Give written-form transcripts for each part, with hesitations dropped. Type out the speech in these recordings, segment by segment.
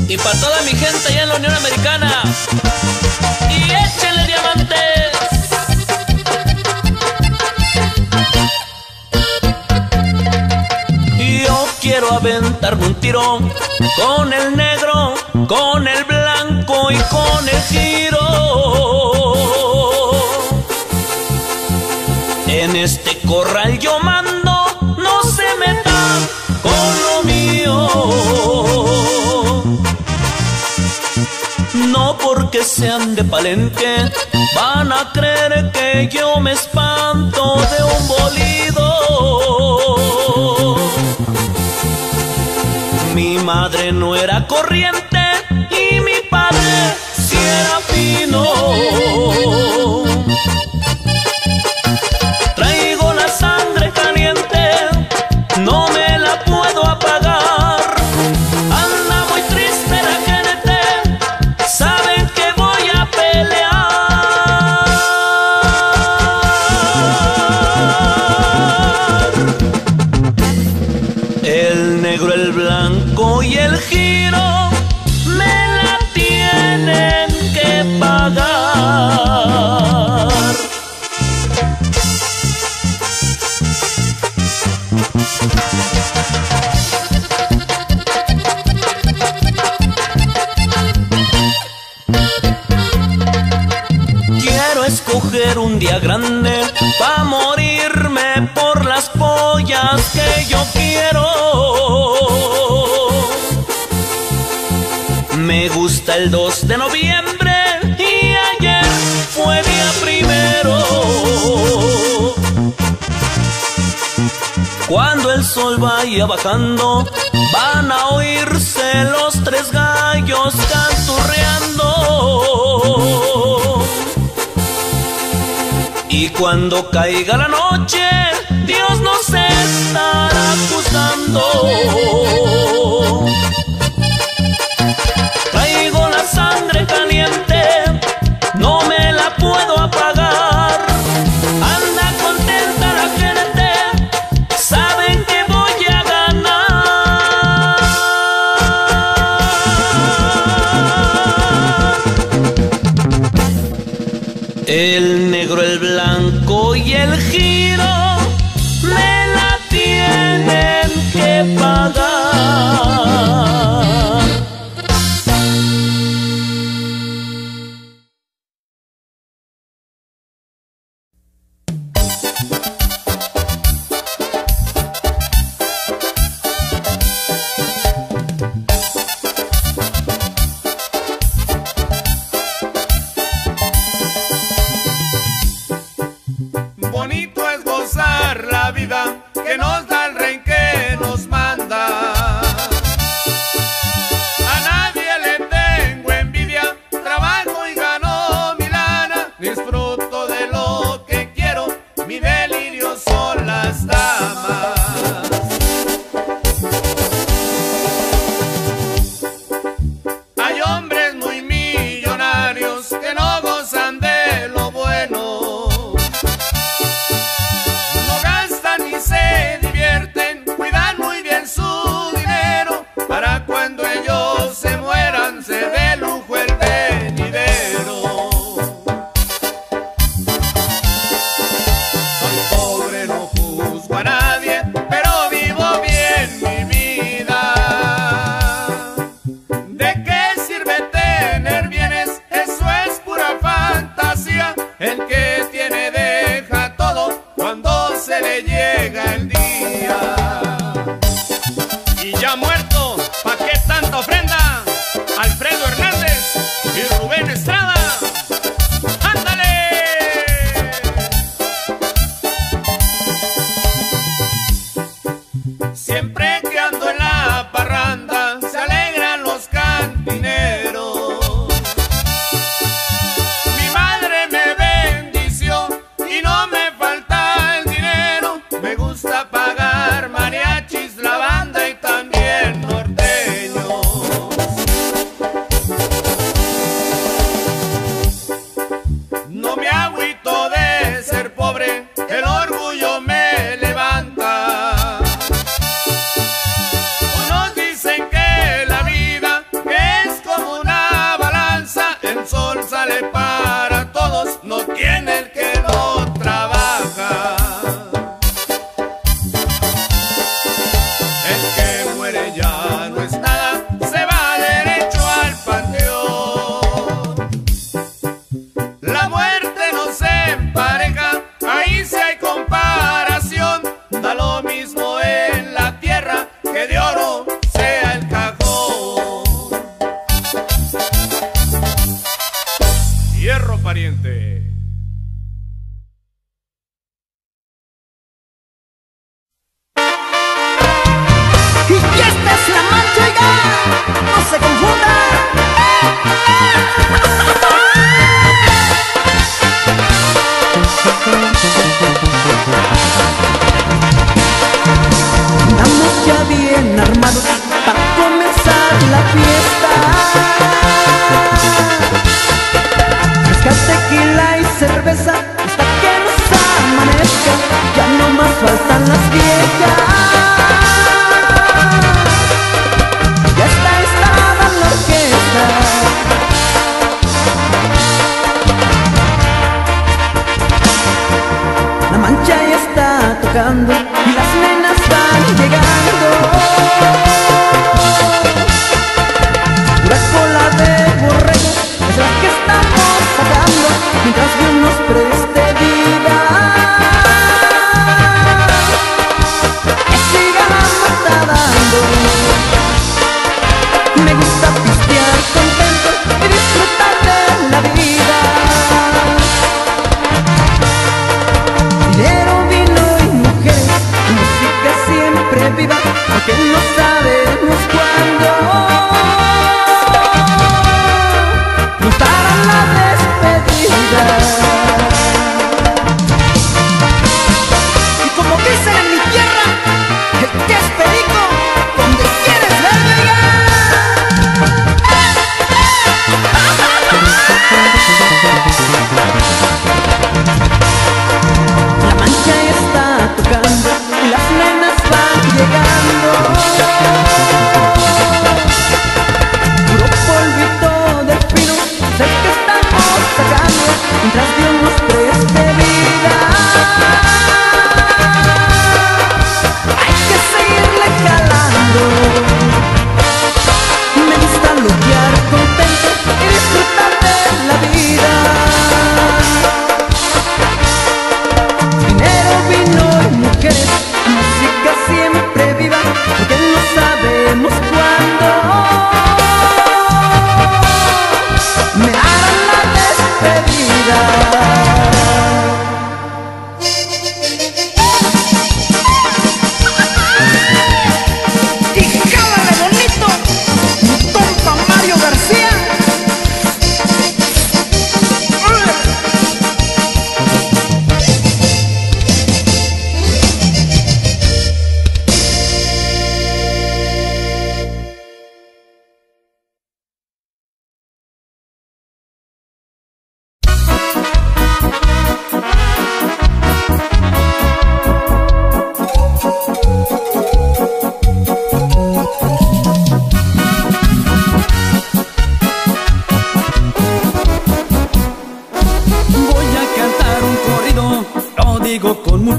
Y para toda mi gente allá en la Unión Americana. Y échenle diamantes. Yo quiero aventarme un tiro con el negro, con el blanco y con el giro. En este corral yo mando, no se metan con lo mío. No porque sean de Palenque van a creer que yo me espanto de un bolido. Mi madre no era corriente y mi padre sí era fino. Traigo la sangre caliente, no me la puedo apagar. Anda muy triste la gente, saben que voy a pelear. El negro, el blanco y el giro me la tienen que pagar. Quiero escoger un día grande pa' morirme por las pollas que yo quiero. Me gusta el 2 de noviembre y ayer fue día primero. Cuando el sol vaya bajando, van a oírse los 3 gallos canturreando. Y cuando caiga la noche, Dios nos estará acusando. Traigo la sangre caliente, no me la puedo apagar. Anda contenta la gente, saben que voy a ganar. El negro, el blanco y el giro me la tienen que pagar. Bonito es gozar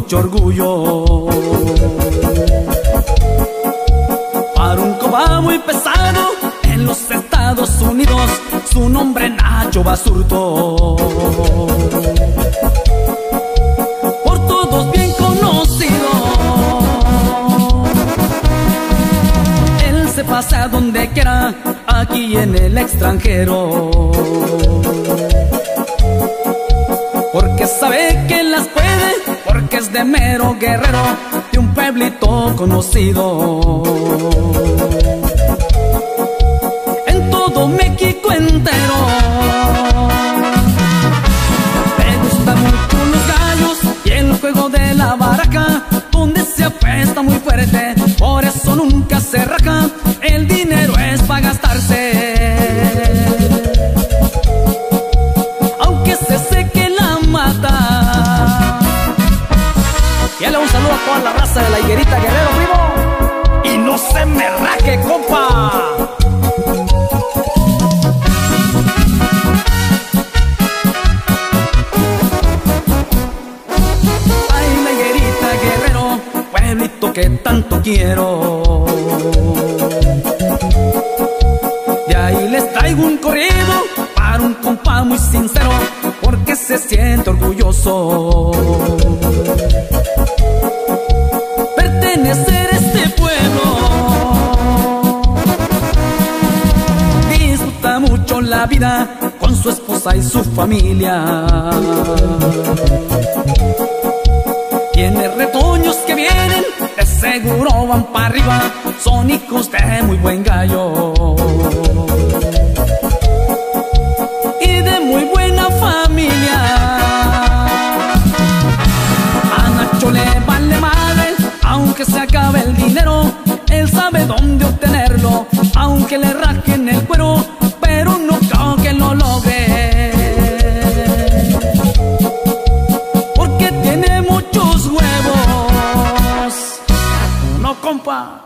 mucho orgullo. Para un compa muy pesado en los Estados Unidos, su nombre Nacho Basurto. Por todos bien conocido, él se pasa a donde quiera, aquí en el extranjero, porque sabe que las puede, porque es de mero guerrero, de un pueblito conocido. En todo México entero me gustan mucho los gallos y el juego de la baraja, donde se apuesta muy fuerte, por eso nunca se raja. El dinero es para gastarse, aunque se seque la mata. Y dale un saludo a toda la raza de la Higuerita Guerrero, primo. Y no se me raje, compa. Ay, la Higuerita Guerrero, pueblito que tanto quiero. De ahí les traigo un corrido para un compa muy sincero, porque se siente orgulloso pertenecer a este pueblo. Disfruta mucho la vida con su esposa y su familia. Tiene retoños que vienen, de seguro van para arriba, son hijos de muy buen gallo y de muy buena familia. A Nacho le vale madre, aunque se acabe el dinero, él sabe dónde obtenerlo, aunque le rajen el cuero, pero no creo que lo logre, porque tiene muchos huevos. No, compa.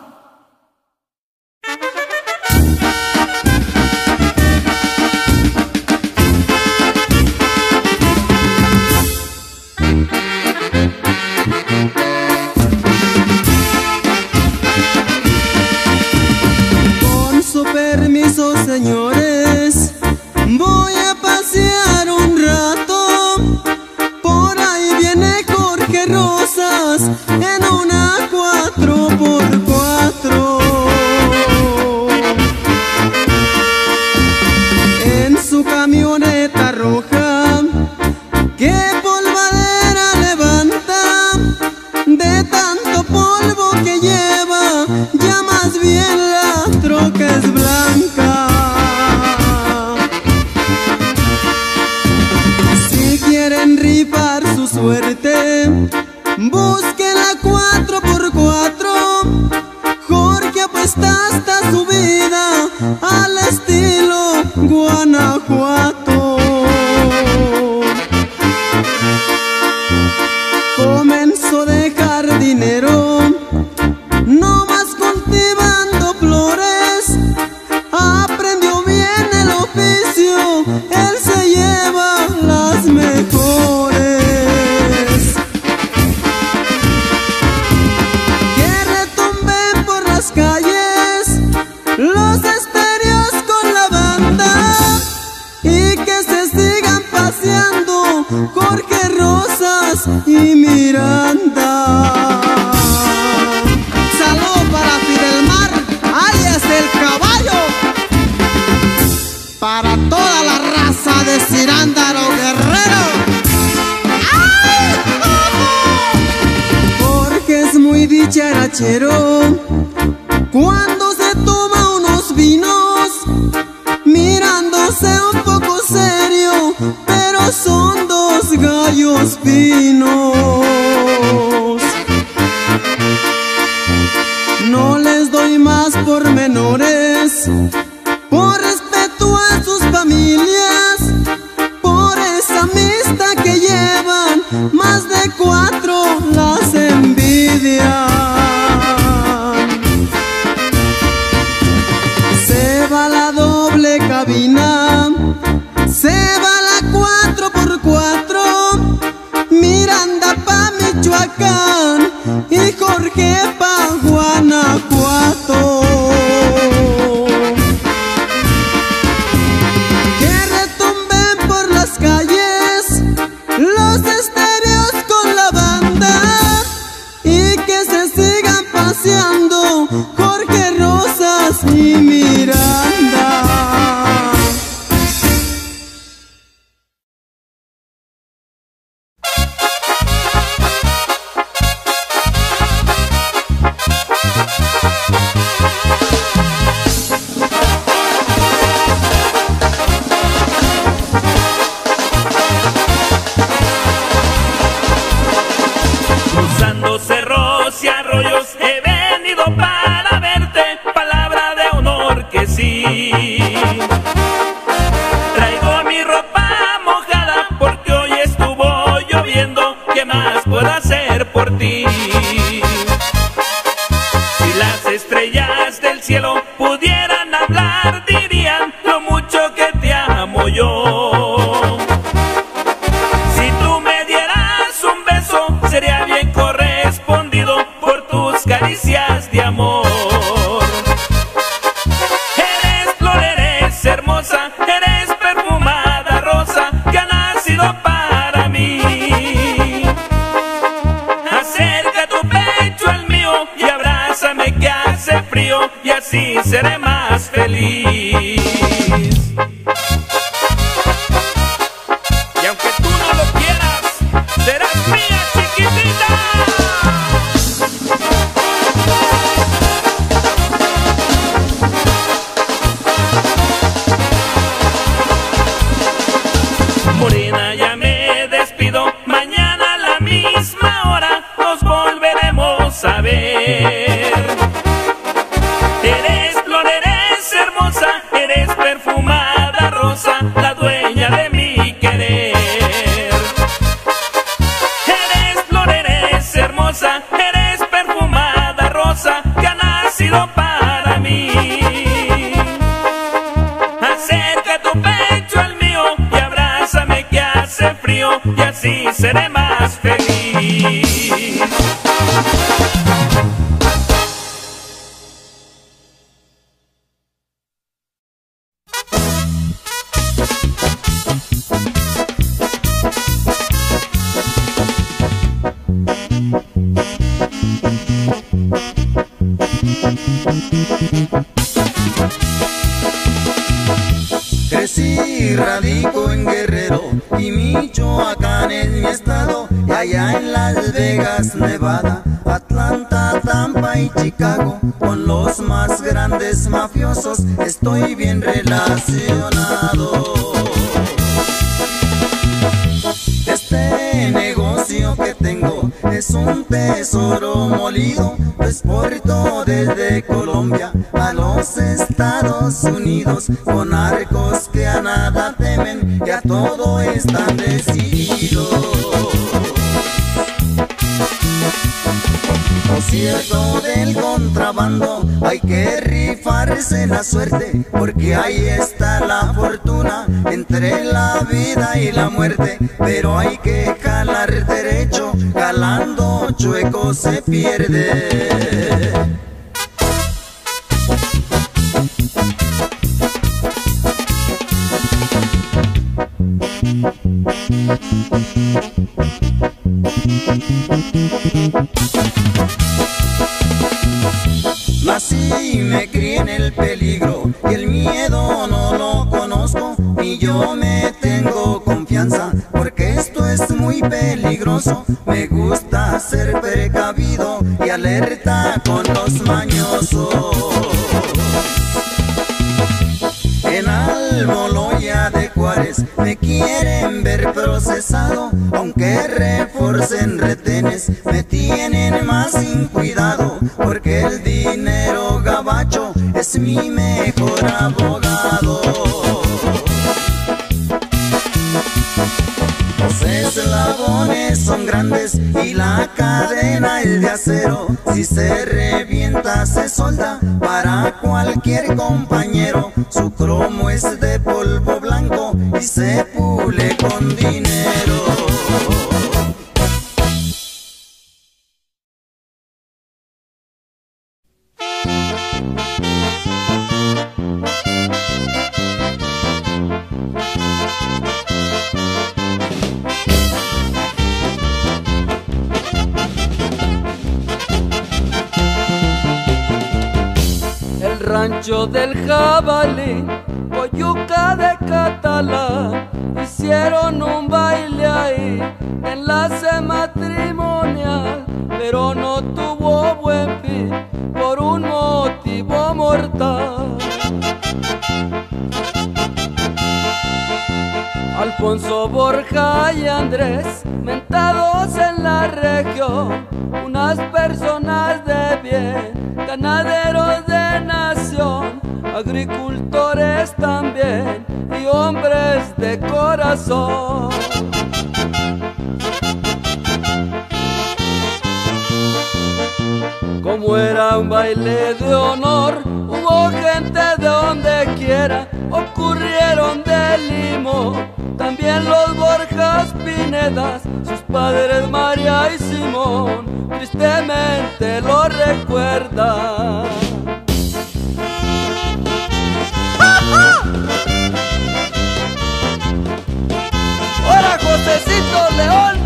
Con su permiso, señores, voy a pasear un rato. Por ahí viene Jorge Rosas en una 4x4. En su camioneta roja, que polvadera levanta, de tanto polvo que lleva, ya más bien la troca es blanca. Si quieren rifar su suerte, busquen la 4x4. Jorge apuesta hasta su vida al estilo Guanajuato. Comenzó de jardinero, no más cultivando flores. Aprendió bien el oficio, él se lleva las mejores. Que retumben por las calles los estéreos con la banda, y que se sigan paseando Jorge Rosas y Miranda. Saludos para Fidelmar, alias el Caballo, para toda la raza de Cirándaro Guerrero. ¡Ay! Jorge es muy dicharachero cuando se toma unos vinos, mirándose un poco serio, pero son dos gallos finos. No les doy más pormenores, por respeto a sus familias, por esa amistad que llevan, más de 4 las envidian. Se va la doble cabina, se va la 4x4, Miranda pa' Michoacán. del cielo pudieran hablar, dirían lo mucho que te amo yo. Si tú me dieras un beso, sería bien correspondido por tus caricias de amor. Eres flor, eres hermosa, eres perfumada rosa que ha nacido para mí. Acerca tu pecho al mío y abrázame que hace frío, y así seré más feliz. Y aunque tú no lo quieras, serás mía, chiquitita. Morena, ya me despido, mañana a la misma hora nos volveremos a ver. Eres flor, eres hermosa, eres perfumada rosa, la dueña de mi querer. Eres flor, eres hermosa, eres perfumada rosa que ha nacido para mí. Acerca tu pecho al mío y abrázame que hace frío, y así seré más feliz. Crecí, radico en Guerrero y Michoacán es mi estado, y allá en Las Vegas, Nevada, Atlanta, Tampa y Chicago, con los más grandes mafiosos estoy bien relacionado. Este negocio que tengo es un tesoro molido, lo exporto desde Colombia a los Estados Unidos, con arcos que a nada temen y a todo están decididos. Lo cierto del contrabando, hay que rifarse la suerte, porque ahí está la fortuna entre la vida y la muerte. Pero hay que jalar derecho, jalando chueco se pierde. Nací y me crié en el peligro y el miedo no lo conozco, ni yo me tengo confianza porque esto es muy peligroso. Me gusta ser precavido y alerta con los mañosos. En Almoloya de Juárez me quieren ver procesado, aunque reforcen retenes me tienen más sin cuidado, porque el dinero gabacho es mi mejor abogado. Los eslabones son grandes y la cadena es de acero, si se revienta se solda para cualquier compañero. Su cromo es de polvo blanco y se pule con dinero. Rancho del Jabalí, Coyuca de Catalá, hicieron un baile ahí, enlace matrimonial, pero no tuvo buen fin por un motivo mortal. Alfonso, Borja y Andrés, mentados en la región, unas personas de bien, ganaderos de nación, agricultores también y hombres de corazón. Como como era un baile de honor, hubo gente de donde quiera, ocurrieron de Limo, también los Borjas Pinedas, sus padres María y Simón, tristemente lo recuerdan. ¡Hola, Josecito León!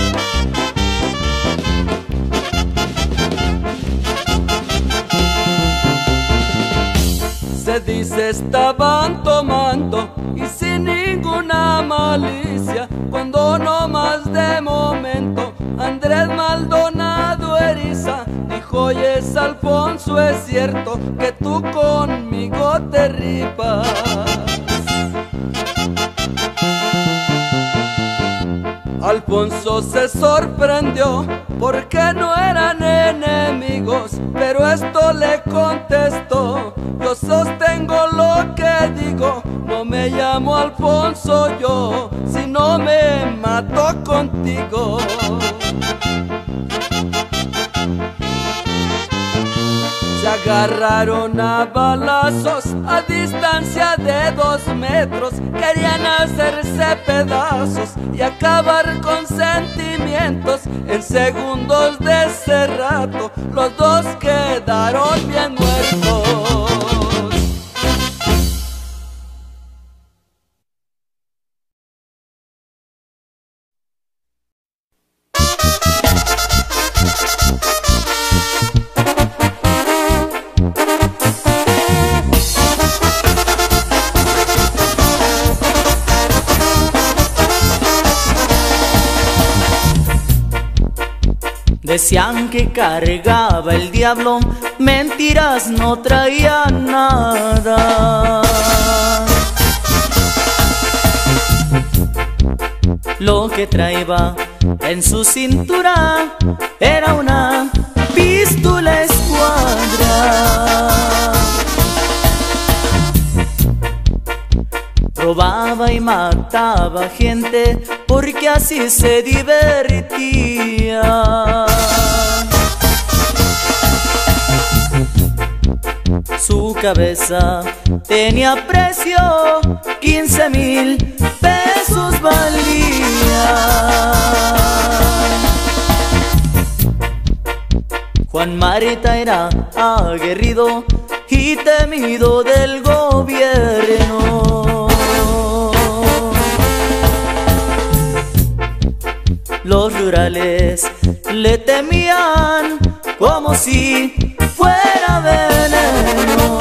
Se dice estaban tomando y sin ninguna malicia, cuando no más de momento Andrés Maldonado Eriza dijo: oyes, Alfonso, es cierto que tú conmigo te ripas. Alfonso se sorprendió porque no eran enemigos, pero esto le contestó: yo sostengo lo que digo, no me llamo Alfonso yo, si no me mato contigo. Se agarraron a balazos a distancia de 2 metros, querían hacerse pedazos y acabar con sentimientos. En segundos de ese rato los dos quedaron bien muertos. Decían que cargaba el diablo, mentiras, no traía nada. Lo que traía en su cintura era una pistola escuadra. Robaba y mataba gente porque así se divertía. Su cabeza tenía precio, 15,000 pesos valía. Juan Marta era aguerrido y temido del gobierno. Los rurales le temían como si fuera veneno.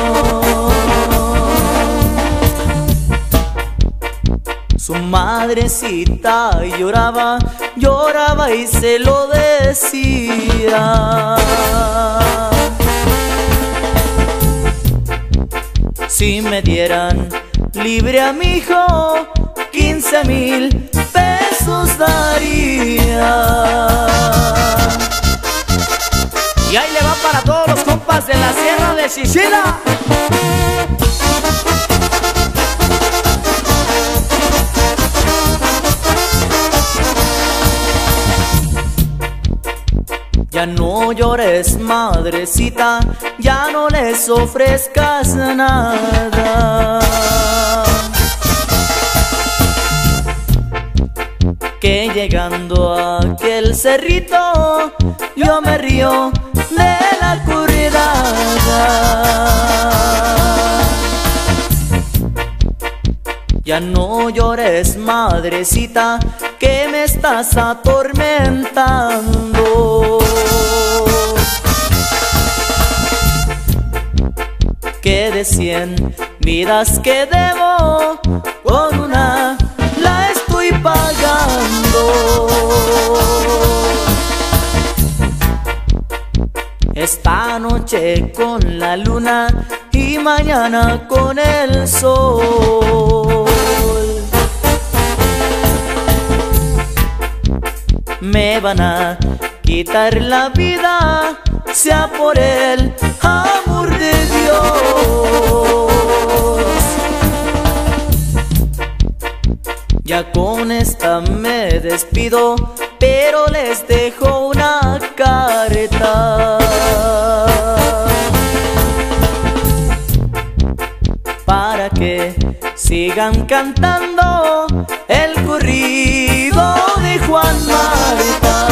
Su madrecita lloraba, lloraba y se lo decía: si me dieran libre a mi hijo, 15,000 pesos daría. Y ahí le va para todos los compas de la Sierra de Sicilia. Ya no llores, madrecita, ya no les ofrezcas nada. Que llegando a aquel cerrito yo me río de la curridada. Ya no llores, madrecita, que me estás atormentando. Que de 100 vidas que debo, con una la estoy pagando. Esta noche con la luna y mañana con el sol. Me van a quitar la vida, sea por el amor de Dios. Ya con esta me despido, pero les dejo una carta. para que sigan cantando el corrido de Juan Marta.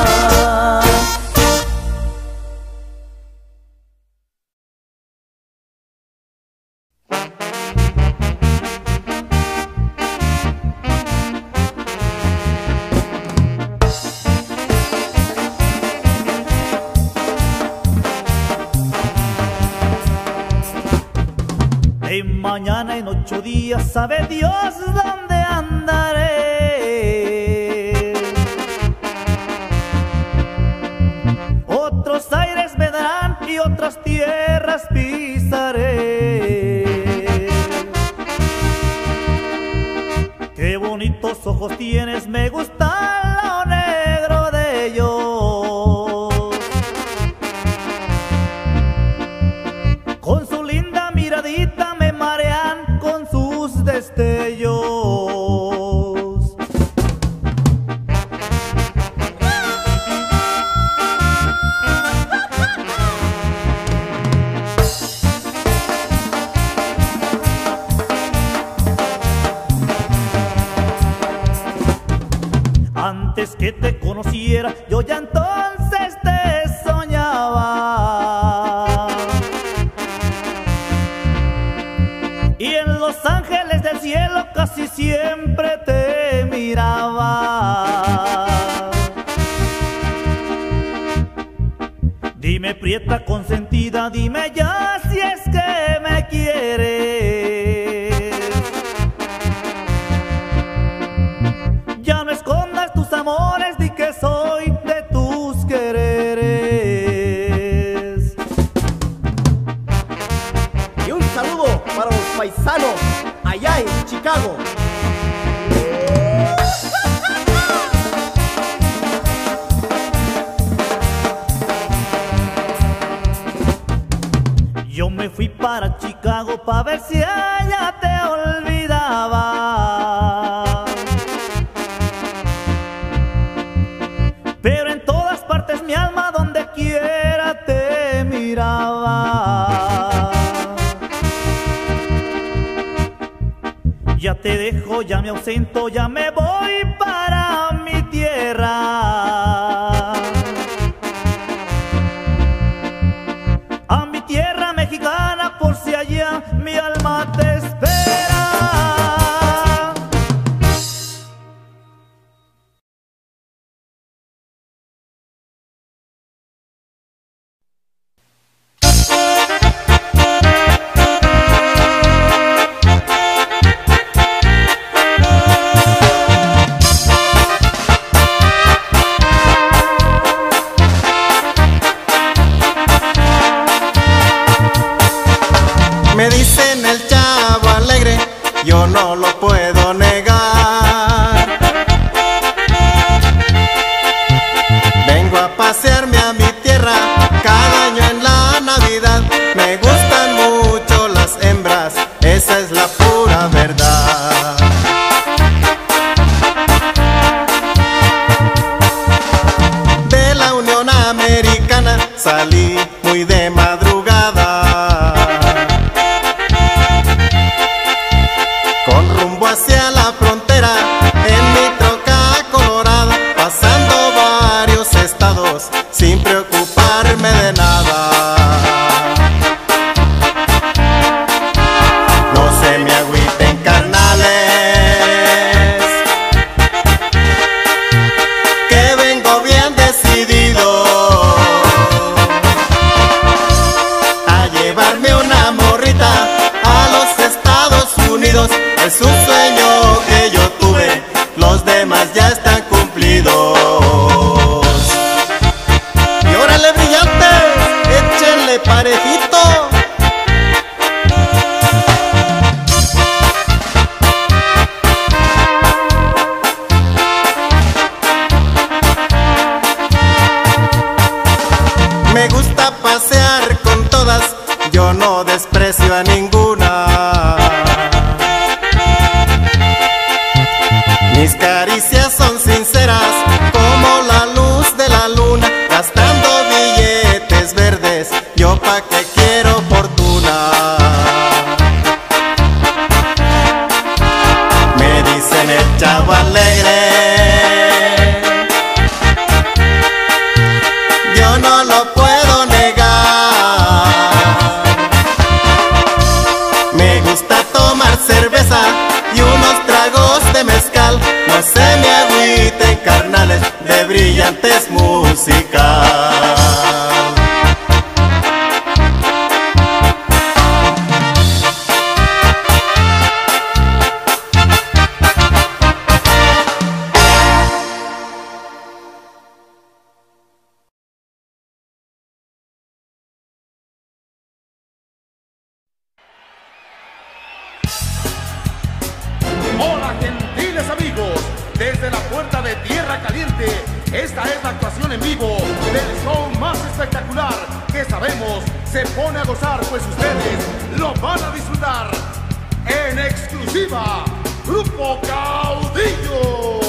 Mañana en 8 días sabe Dios dónde andaré. Otros aires me darán y otras tierras pisaré. Qué bonitos ojos tienes, me gusta lo negro de ellos. Con su linda miradita me marean con sus destellos. Antes que te conociera, yo ya entonces te soñaba. Y en los ángeles del cielo casi siempre te miraba. Dime, prieta consentida, dime ya si es que me quieres. Ya no escondas tus amores, di que soy de tus quereres. Y un saludo para los paisanos allá en Chicago. Yo me fui para Chicago pa' ver si ella te olvidaba. Pero en todas partes mi alma donde quiera te miraba. Ya te dejo, ya me ausento, ya me voy para mi tierra. A mi tierra mexicana, por si allá mi alma te espera. Me dicen el chavo alegre, yo no lo puedo negar. Vengo a pasearme a mi tierra cada año en la Navidad. Me gustan mucho las hembras, esa es la pura verdad. De la Unión Americana salí muy de madrugada, con rumbo hacia la frontera en mi troca colorada, pasando varios estados sin preocuparme de nada. No se me agüiten, carnales, que vengo bien decidido a llevarme una morrita a los Estados Unidos. Es un sueño que yo tuve, los demás ya están cumplidos. Y órale, brillantes, échenle parejito. Me gusta pasear con todas, yo no desprecio a ninguna. Mis caricias son sinceras como la luz de la luna, gastando billetes verdes, yo pa' que quiero fortuna. chavo alegre. Yo no lo puedo negar. Me gusta tomar cerveza y unos tragos de mezcal. No se me agüiten, carnales, de Brillantes Musical. Hola, gentiles amigos, desde la puerta de Tierra Caliente, esta es la actuación en vivo del show más espectacular que sabemos se pone a gozar, pues ustedes lo van a disfrutar en exclusiva. Grupo Caudillo.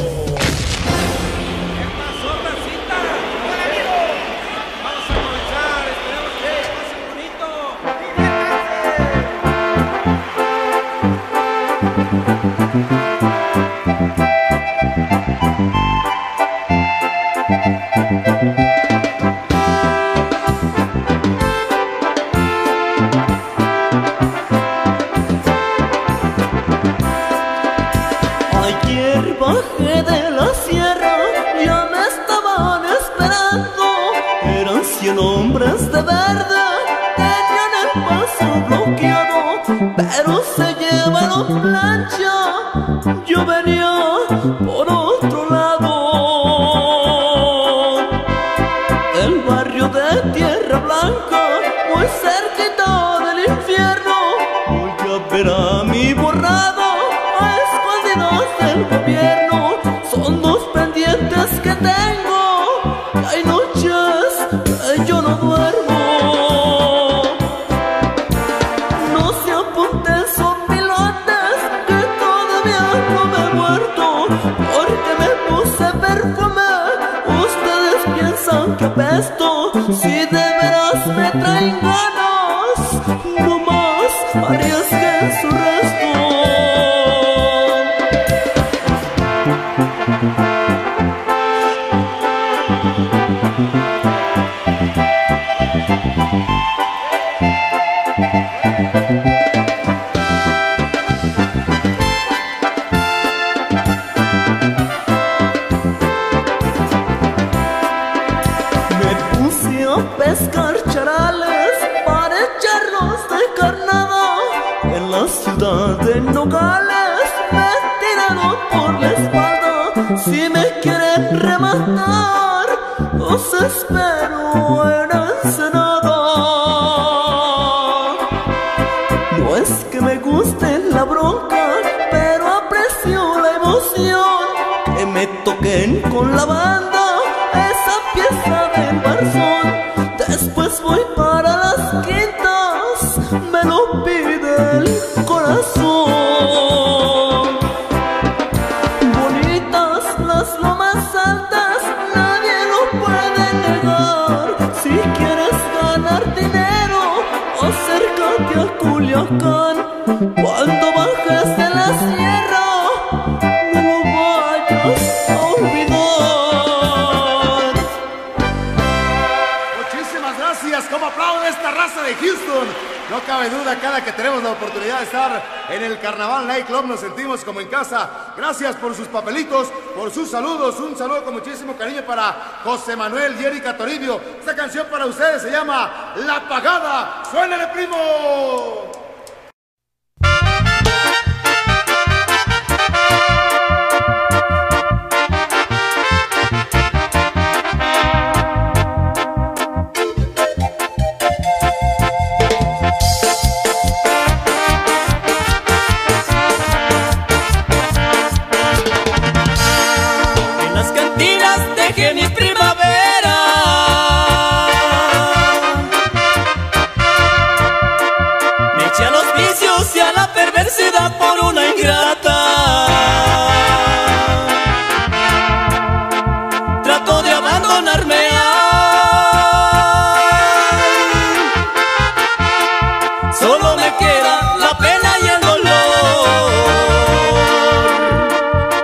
¿Qué pasó, racita? Hola, amigos. Vamos a aprovechar, esperemos que pasen bonito. Ayer bajé de la sierra, ya me estaban esperando. Eran 100 hombres de verde, tenían el paso bloqueado, pero se llevaron plancha. Yo venía por otro lado. El barrio de Tierra Blanca, muy cerquita del infierno. Voy a ver a mi borrado, a escondidos del gobierno. Son dos pendientes que tengo, y hay noches que yo no duermo. No se apunten, son pilotes, que todavía no me he muerto, porque me puse perfume. Ustedes piensan que apesto, si de veras me traen ganas, no más arriesguen su resto. Me puse a pescar charales para echarlos de carnada. En la ciudad de Nogales me tiraron por la espalda. Si me quieren rematar, los espero en Ensenada. No es que me guste la bronca, pero aprecio la emoción. Que me toquen con la banda esa pieza del Barzón. Después voy para las quintas, me lo pide el corazón. Bonitas las lomas altas, nadie lo puede negar. Si quieres ganar dinero, acércate a Culiacán. Cuando bajes de la sierra, no lo vayas a olvidar. Muchísimas gracias. ¿Cómo aplauden esta raza de Houston? No cabe duda, cada que tenemos la oportunidad de estar en el Carnaval Night Club nos sentimos como en casa. Gracias por sus papelitos, por sus saludos. Un saludo con muchísimo cariño para José Manuel y Erika Toribio. Esta canción para ustedes se llama La Pagada. ¡Suénale, primo! Dejé mi primavera, me eché a los vicios y a la perversidad por una ingrata. Trato de abandonarme, solo me queda la pena y el dolor.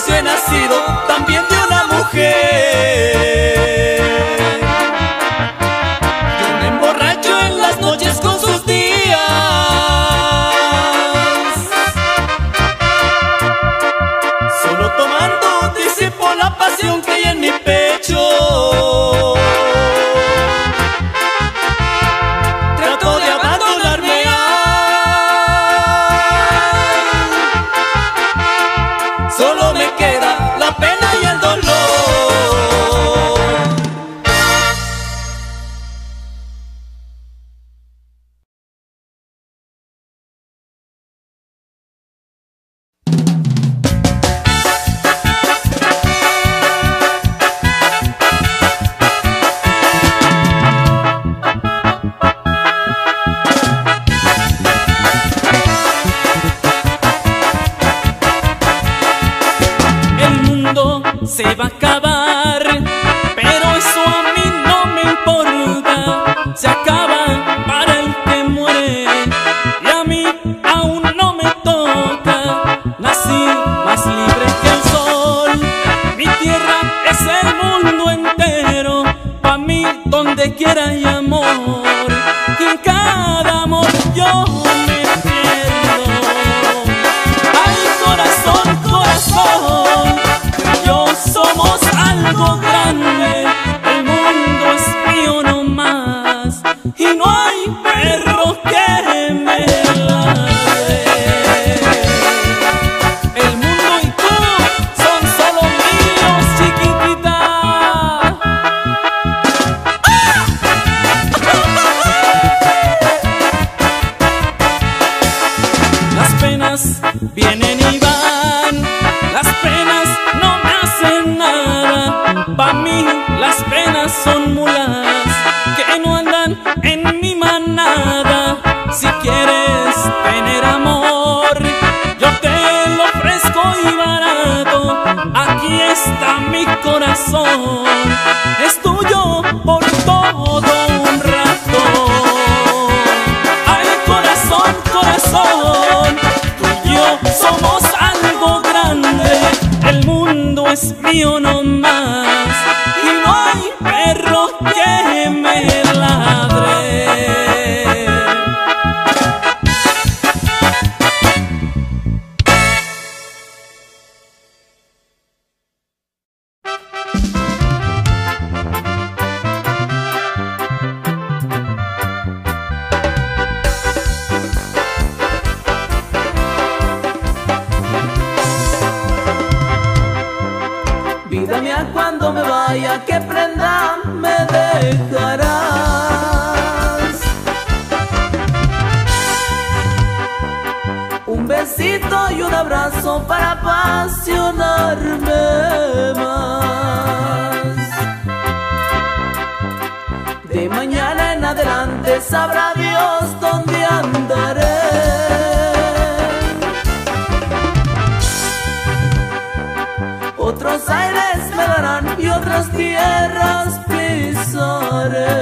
yo he nacido también de una mujer. Yo me emborracho en las noches con sus días, solo tomando disipo la pasión que hay en mi pecho. Trato de abandonarme, solo me queda la pena y el dolor. Se va a acabar, pero eso a mí no me importa. Se acaba para el que muere y a mí aún no me toca. Nací más libre que el sol, mi tierra es el mundo entero. Pa' mí donde quiera hay amor y en cada amor yo me pierdo. Ay, corazón, corazón, somos algo grande, el mundo es mío no más y no hay perro que me ladre. El mundo y tú son solo míos, chiquitita. Las penas vienen y van, las penas no me hacen nada. Pa' mí las penas son mulas que no andan en mi manada. Si quieres tener amor, yo te lo ofrezco y barato. Aquí está mi corazón, es tuyo por todo un rato. Ay, corazón, corazón, tú y yo somos algo grande, el mundo es mío no más y no hay perro que me ladre. Vida mía, cuando me vaya, ¿qué prenda me dejarás? Un besito y un abrazo para apasionarme más. De mañana en adelante sabrá Dios dónde andaré. Otros aires me darán y otras tierras pisaré.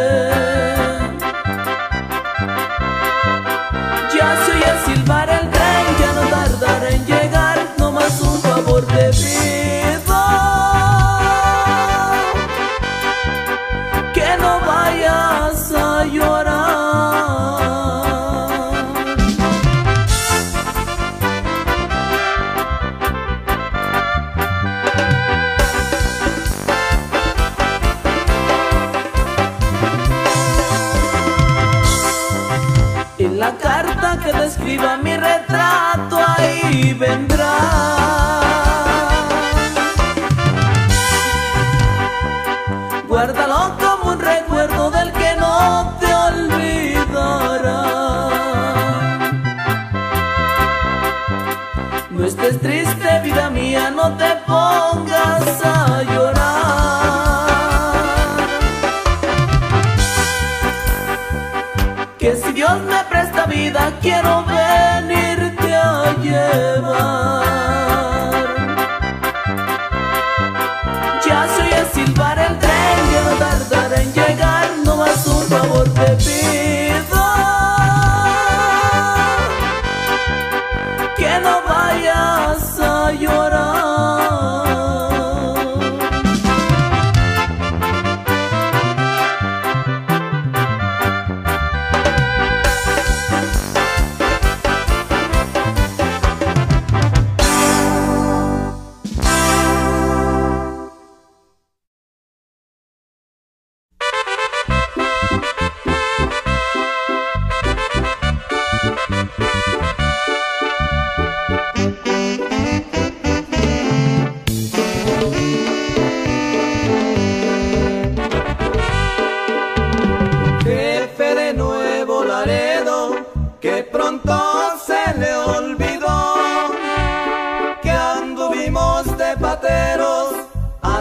Ya se oye silbar el tren, ya no tardará en llegar, no más un favor te pido, que no vayas a llorar. En la carta que te escriba mi retrato ahí vendrá. Guárdalo como un recuerdo del que no te olvidará. No estés triste, vida mía, no te pongas a llorar, que si Dios me presta vida quiero venirte a llevar. Ya se oye silbar el tren, ya no tardará en llegar, no más un favor te pido, que no vayas a llorar.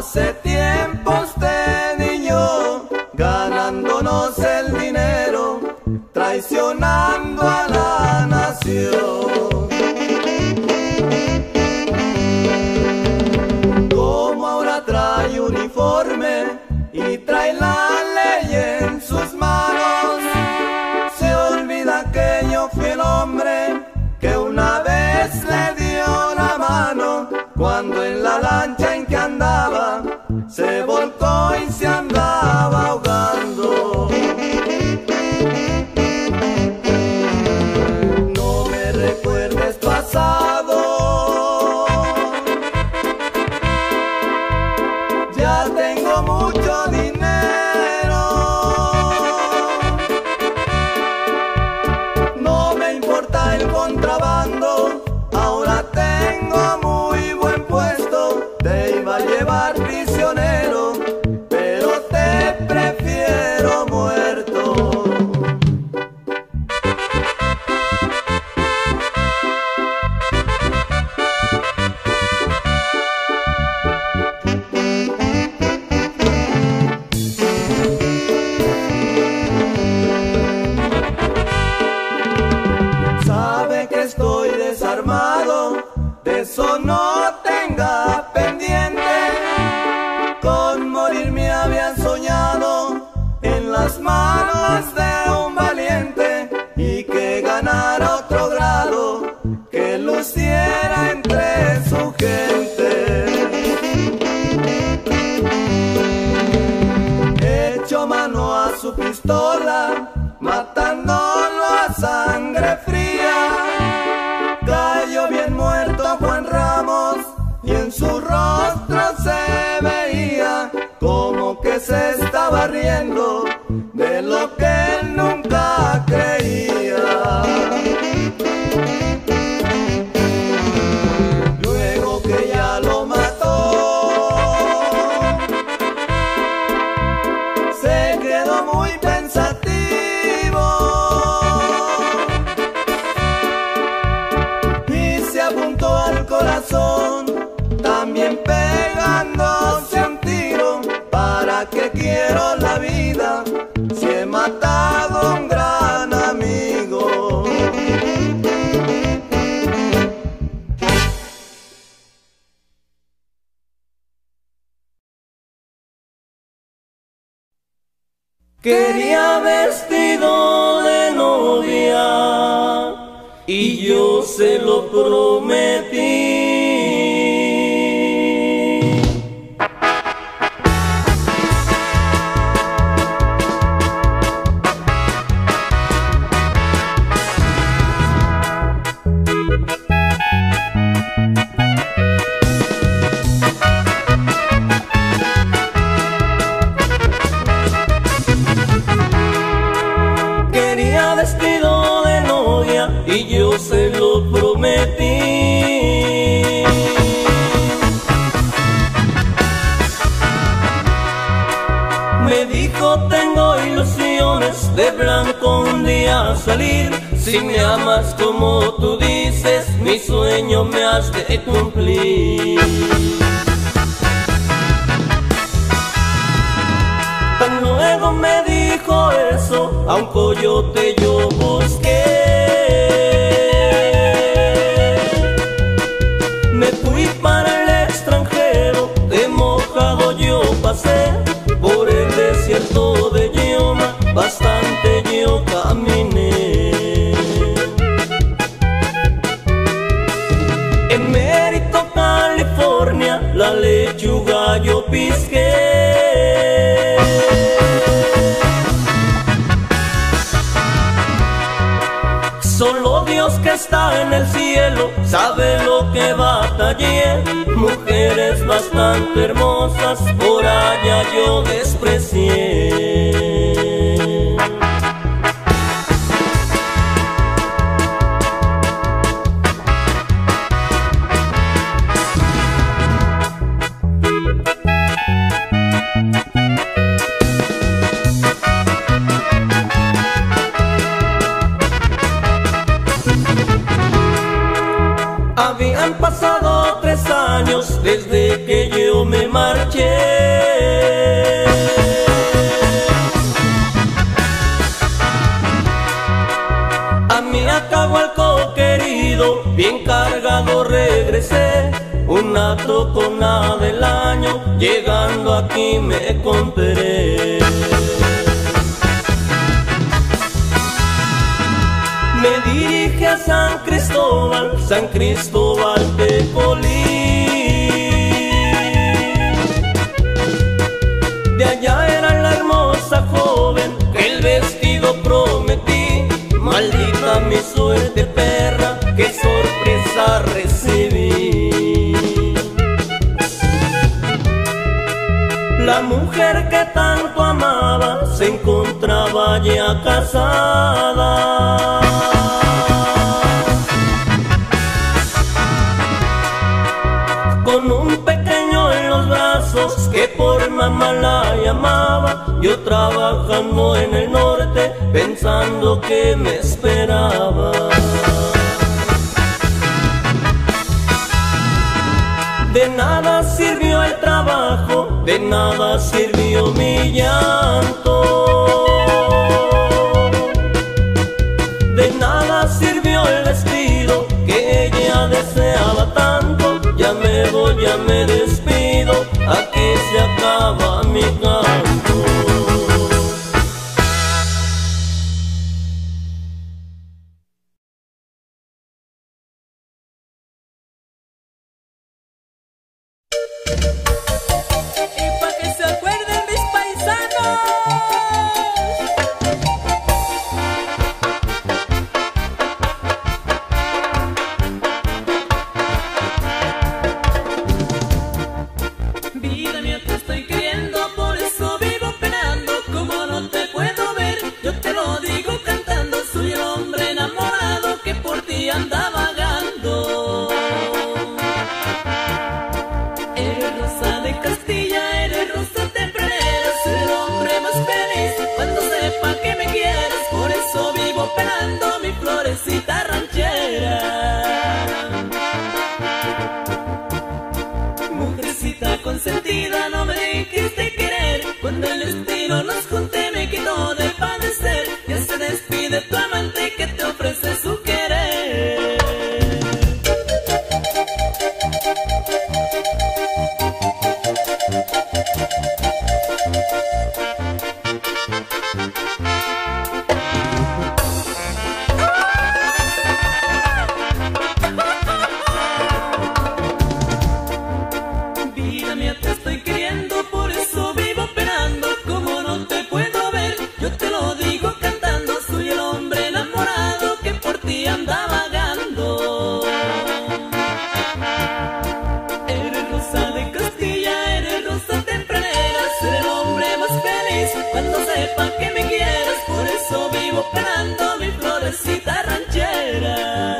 Hace tiempos usted y yo ganándonos el dinero, traicionando a la nación. Como ahora trae uniforme y trae la ley en sus manos, se olvida que yo fui el hombre que una vez le dio la mano, cuando en la lancha en que andaba se volcó y se andaba ahogando. No me recuerdes pasado, ya tengo mucho dinero, no me importa el contrabando, ahora tengo muy buen puesto. Te iba a llevar prisionero, pero te prefiero muerto. Sabe que estoy desarmado, de eso no tenga pendiente. Con morir me habían soñado en las manos de un valiente, y que ganara otro grado, que luciera entre su gente. Echó mano a su pistola, matándolo a sangre fría. Cayó bien muerto Juan Ramos, y en su rostro se veía como que se estaba riendo de lo que él nunca creía. Luego que ya lo mató, se quedó muy pensativo y se apuntó al corazón, también pegándose un tiro. ¿Para qué quiero la vida si he matado a un gran amigo? Quería vestido de novia y yo se lo prometí. Quería vestido de novia y yo se lo prometí. Me dijo tengo ilusiones de blanco un día salir. Si me amas como tú dices, mi sueño me has de cumplir. Tan luego me dijo eso, a un coyote yo busqué. Me fui para el extranjero, de mojado yo pasé. Por el desierto de Yuma, bastante yo caminé. En Mérito, California, la lechuga yo pisqué. Solo Dios que está en el cielo sabe lo que batallé. Mujeres bastante hermosas por allá yo desprecié. Habían pasado pasado 3 años desde que yo me marché. A mi Acahualco querido, bien cargado regresé. Una tocona del año, llegando aquí me encontré. Me dirige a San Cristóbal de Colín. De allá era la hermosa joven que el vestido prometí. Maldita mi suerte, perra, qué sorpresa recibí. La mujer que tanto amaba se encontraba ya casada. Con un pequeño en los brazos que por mamá la llamaba. Yo trabajando en el norte pensando que me esperaba. De nada sirvió el trabajo, de nada sirvió mi llanto. De nada sirvió el vestido que ella deseaba tanto. Ya me voy, ya me despido, aquí se acaba mi canto. Consentida, no me dejes de querer. Cuando el destino nos junte me quito de padecer. Ya se despide tu amante que te ofrece su querer. Cuando sepa que me quieres, por eso vivo esperando mi florecita ranchera.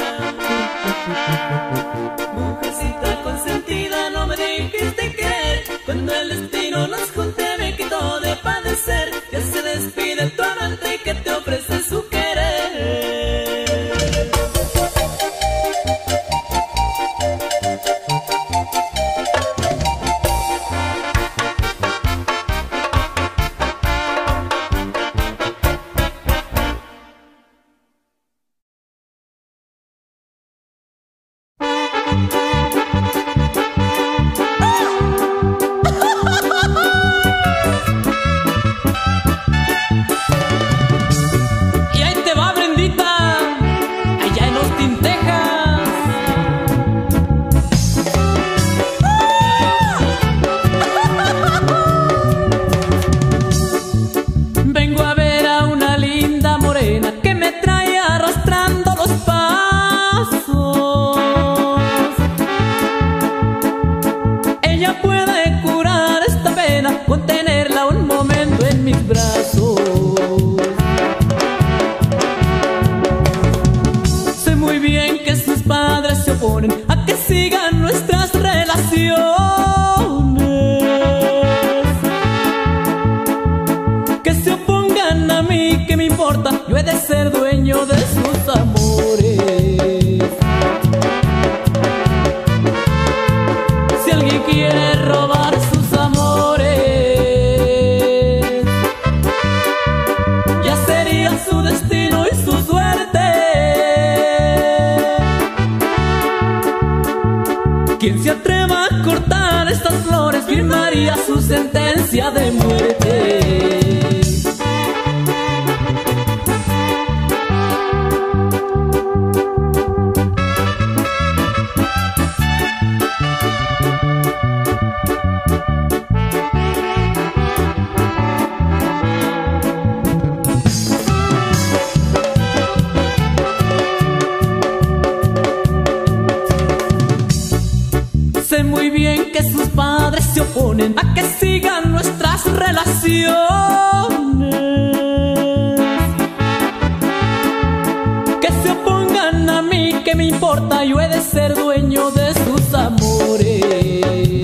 Mujercita consentida, no me dejes de querer. Cuando el destino nos junte me quito de padecer. Ya se despide tu amante que te ofrece su querer. A que sigan nuestras relaciones, que se opongan a mí, que me importa, yo he de ser dueño de sus amores. Quien se atreva a cortar estas flores firmaría su sentencia de muerte. Sé muy bien que sus padres se oponen a que sigan nuestras relaciones, que se opongan a mí, que me importa, yo he de ser dueño de sus amores.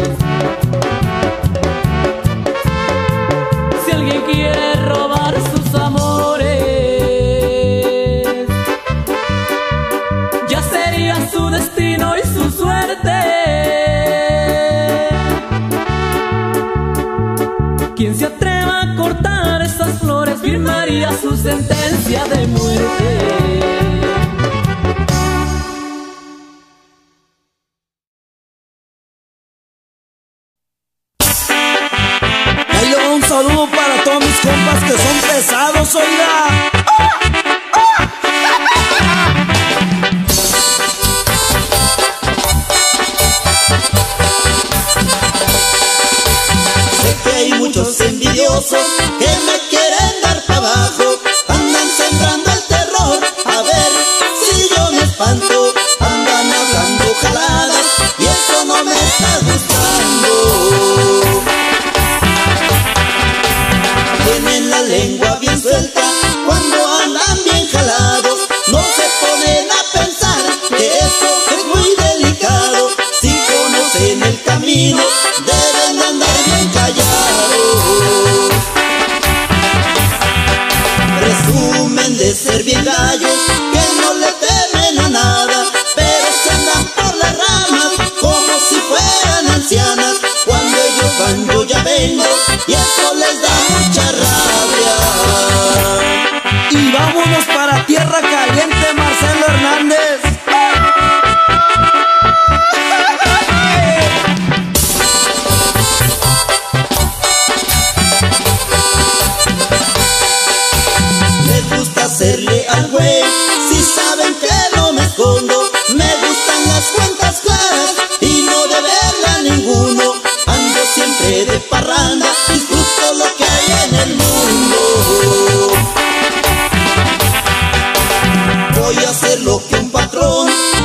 Si alguien quiere robar sus amores, ya sería su destino y su suerte. Quien se atreva a cortar esas flores firmaría su sentencia de muerte. Ahí le va un saludo para todos mis compas que son pesados, oiga. Hay muchos envidiosos que me quieren dar para abajo, andan sembrando el terror, a ver si yo me espanto, andan hablando jaladas y eso no me está gustando. Tienen la lengua bien suelta cuando andan bien jalados, no se ponen a pensar que eso es muy delicado, si conocen el camino deben de andar bien callados. Presumen de ser bien gallos, que no le temen a nada, pero se andan por las ramas como si fueran ancianas. Cuando ellos van yo ya vengo y eso les da mucha rabia. Y vámonos para Tierra Caliente, Marcelo Hernández. Hacerle al güey, si saben que no me escondo, me gustan las cuentas claras y no de verla ninguno, ando siempre de parranda, disfruto lo que hay en el mundo. Voy a hacer lo que un patrón